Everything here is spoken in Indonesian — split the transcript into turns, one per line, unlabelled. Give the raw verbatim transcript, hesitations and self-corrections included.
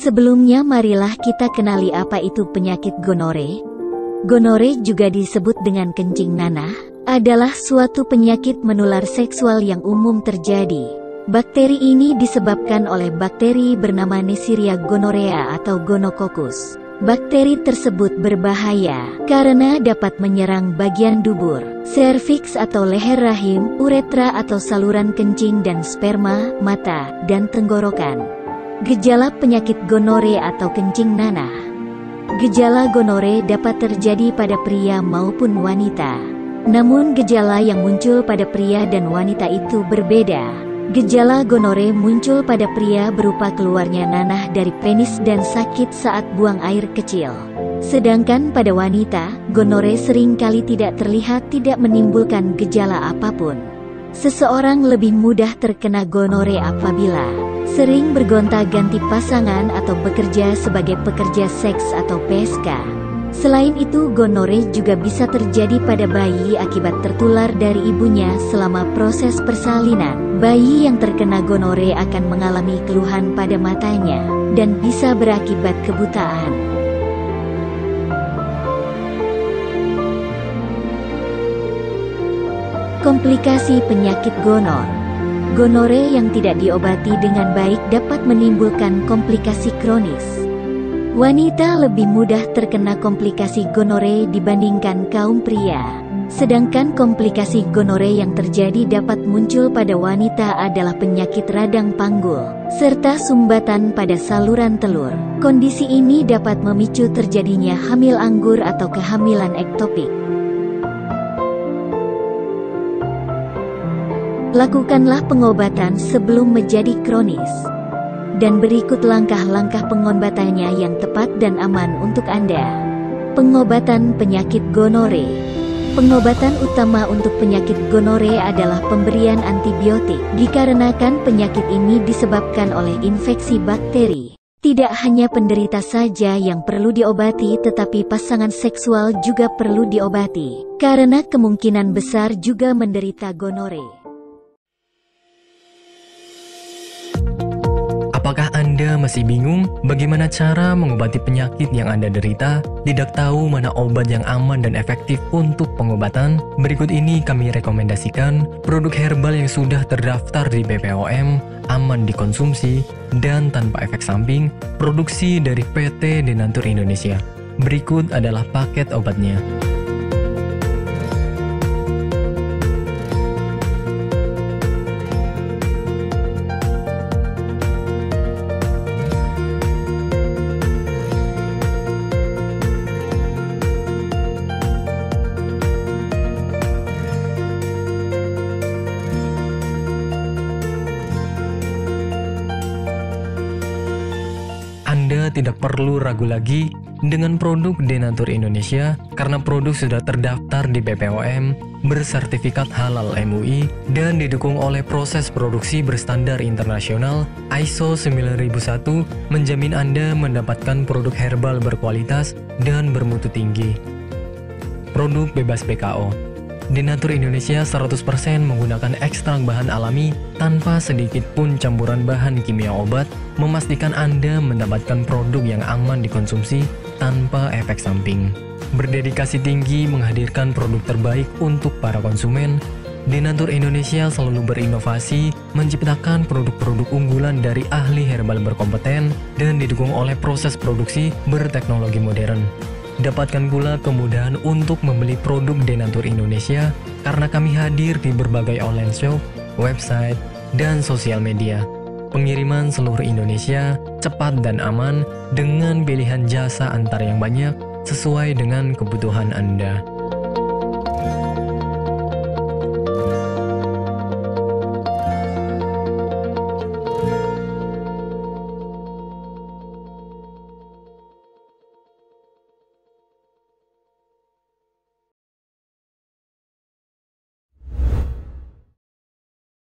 Sebelumnya marilah kita kenali apa itu penyakit gonore. Gonore juga disebut dengan kencing nanah, adalah suatu penyakit menular seksual yang umum terjadi. Bakteri ini disebabkan oleh bakteri bernama Neisseria gonorrhea atau gonococcus. Bakteri tersebut berbahaya karena dapat menyerang bagian dubur, serviks atau leher rahim, uretra atau saluran kencing dan sperma, mata, dan tenggorokan. Gejala penyakit gonore atau kencing nanah. Gejala gonore dapat terjadi pada pria maupun wanita. Namun gejala yang muncul pada pria dan wanita itu berbeda. Gejala gonore muncul pada pria berupa keluarnya nanah dari penis dan sakit saat buang air kecil. Sedangkan pada wanita, gonore seringkali tidak terlihat tidak menimbulkan gejala apapun. Seseorang lebih mudah terkena gonore apabila sering bergonta-ganti pasangan atau bekerja sebagai pekerja seks atau P S K. Selain itu, gonore juga bisa terjadi pada bayi akibat tertular dari ibunya selama proses persalinan. Bayi yang terkena gonore akan mengalami keluhan pada matanya dan bisa berakibat kebutaan. Komplikasi penyakit gonor. Gonore yang tidak diobati dengan baik dapat menimbulkan komplikasi kronis. Wanita lebih mudah terkena komplikasi gonore dibandingkan kaum pria. Sedangkan komplikasi gonore yang terjadi dapat muncul pada wanita adalah penyakit radang panggul, serta sumbatan pada saluran telur. Kondisi ini dapat memicu terjadinya hamil anggur atau kehamilan ektopik. Lakukanlah pengobatan sebelum menjadi kronis. Dan berikut langkah-langkah pengobatannya yang tepat dan aman untuk Anda. Pengobatan penyakit gonore. Pengobatan utama untuk penyakit gonore adalah pemberian antibiotik, dikarenakan penyakit ini disebabkan oleh infeksi bakteri. Tidak hanya penderita saja yang perlu diobati, tetapi pasangan seksual juga perlu diobati, karena kemungkinan besar juga menderita gonore.
Apakah Anda masih bingung bagaimana cara mengobati penyakit yang Anda derita? Tidak tahu mana obat yang aman dan efektif untuk pengobatan? Berikut ini kami rekomendasikan produk herbal yang sudah terdaftar di B P O M, aman dikonsumsi, dan tanpa efek samping, produksi dari P T Denatur Indonesia. Berikut adalah paket obatnya. Anda tidak perlu ragu lagi dengan produk Denatur Indonesia karena produk sudah terdaftar di B P O M, bersertifikat halal M U I, dan didukung oleh proses produksi berstandar internasional I S O sembilan ribu satu, menjamin Anda mendapatkan produk herbal berkualitas dan bermutu tinggi. Produk bebas B K O. Denatur Indonesia seratus persen menggunakan ekstrak bahan alami tanpa sedikit pun campuran bahan kimia obat, memastikan Anda mendapatkan produk yang aman dikonsumsi tanpa efek samping. Berdedikasi tinggi menghadirkan produk terbaik untuk para konsumen, Denatur Indonesia selalu berinovasi, menciptakan produk-produk unggulan dari ahli herbal berkompeten dan didukung oleh proses produksi berteknologi modern. Dapatkan pula kemudahan untuk membeli produk Denatur Indonesia karena kami hadir di berbagai online shop, website, dan sosial media. Pengiriman seluruh Indonesia cepat dan aman dengan pilihan jasa antar yang banyak sesuai dengan kebutuhan Anda.